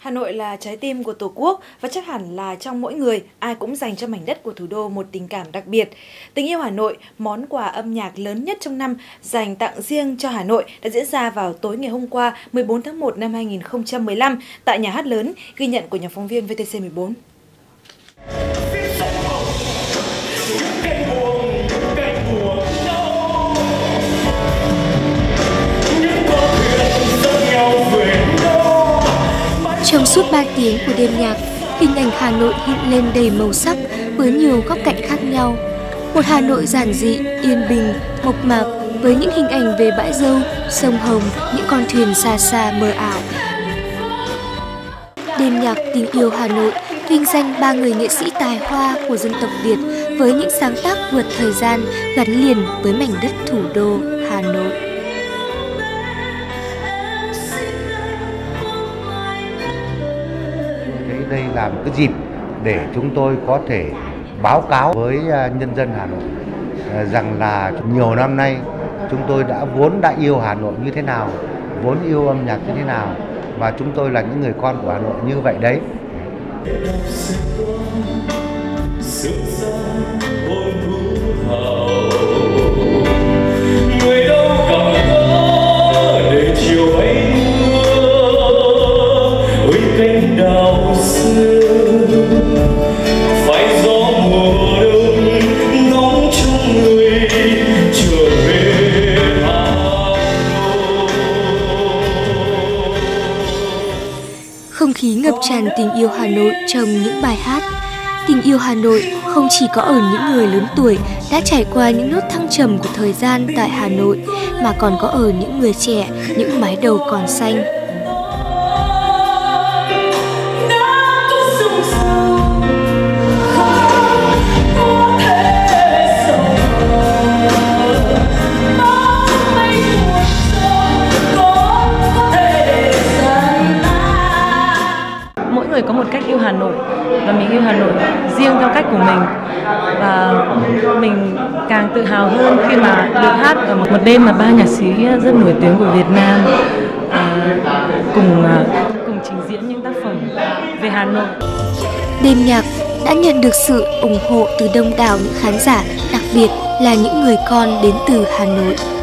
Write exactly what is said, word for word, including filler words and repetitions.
Hà Nội là trái tim của Tổ quốc và chắc hẳn là trong mỗi người, ai cũng dành cho mảnh đất của thủ đô một tình cảm đặc biệt. Tình yêu Hà Nội, món quà âm nhạc lớn nhất trong năm dành tặng riêng cho Hà Nội đã diễn ra vào tối ngày hôm qua mười bốn tháng một năm hai nghìn không trăm mười lăm tại Nhà hát lớn, ghi nhận của nhóm phóng viên vê tê xê mười bốn. Trong suốt ba tiếng của đêm nhạc, hình ảnh Hà Nội hiện lên đầy màu sắc với nhiều góc cạnh khác nhau. Một Hà Nội giản dị, yên bình, mộc mạc với những hình ảnh về bãi dâu, sông Hồng, những con thuyền xa xa mờ ảo. Đêm nhạc tình yêu Hà Nội vinh danh ba người nghệ sĩ tài hoa của dân tộc Việt với những sáng tác vượt thời gian gắn liền với mảnh đất thủ đô Hà Nội. Đây là một cái dịp để chúng tôi có thể báo cáo với nhân dân Hà Nội rằng là nhiều năm nay chúng tôi đã vốn đã yêu Hà Nội như thế nào, vốn yêu âm nhạc như thế nào, và chúng tôi là những người con của Hà Nội như vậy đấy. Không khí ngập tràn tình yêu Hà Nội trong những bài hát. Tình yêu Hà Nội không chỉ có ở những người lớn tuổi đã trải qua những nốt thăng trầm của thời gian tại Hà Nội, mà còn có ở những người trẻ, những mái đầu còn xanh. Mỗi người có một cách yêu Hà Nội và mình yêu Hà Nội riêng theo cách của mình, và mình càng tự hào hơn khi mà được hát ở một đêm mà ba nhạc sĩ rất nổi tiếng của Việt Nam à, cùng à, cùng trình diễn những tác phẩm về Hà Nội. Đêm nhạc đã nhận được sự ủng hộ từ đông đảo những khán giả, đặc biệt là những người con đến từ Hà Nội.